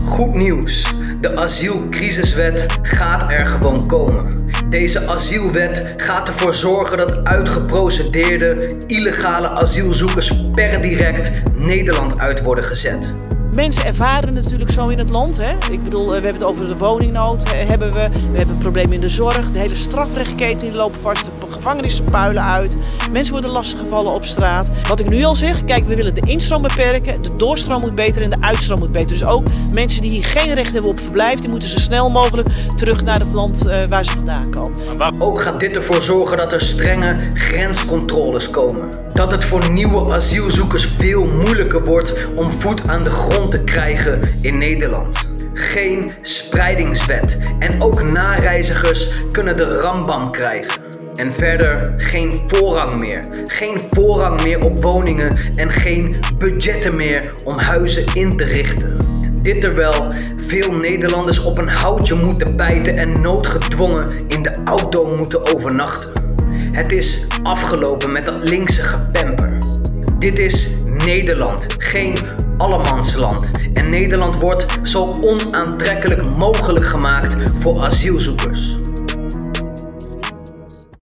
Goed nieuws. De asielcrisiswet gaat er gewoon komen. Deze asielwet gaat ervoor zorgen dat uitgeprocedeerde, illegale asielzoekers per direct Nederland uit worden gezet. Mensen ervaren natuurlijk zo in het land. Hè? Ik bedoel, we hebben het over de woningnood. We hebben problemen in de zorg. De hele strafrechtketen die lopen vast. De gevangenissen puilen uit. Mensen worden lastiggevallen op straat. Wat ik nu al zeg, kijk, we willen de instroom beperken. De doorstroom moet beter en de uitstroom moet beter. Dus ook mensen die hier geen recht hebben op verblijf, die moeten zo snel mogelijk terug naar het land waar ze vandaan komen. Ook gaat dit ervoor zorgen dat er strenge grenscontroles komen. Dat het voor nieuwe asielzoekers veel moeilijker wordt om voet aan de grond te krijgen in Nederland. Geen spreidingswet en ook nareizigers kunnen de rambam krijgen. En verder geen voorrang meer. Geen voorrang meer op woningen en geen budgetten meer om huizen in te richten. Dit terwijl veel Nederlanders op een houtje moeten bijten en noodgedwongen in de auto moeten overnachten. Het is afgelopen met dat linkse gepemper. Dit is Nederland, geen allemansland. En Nederland wordt zo onaantrekkelijk mogelijk gemaakt voor asielzoekers.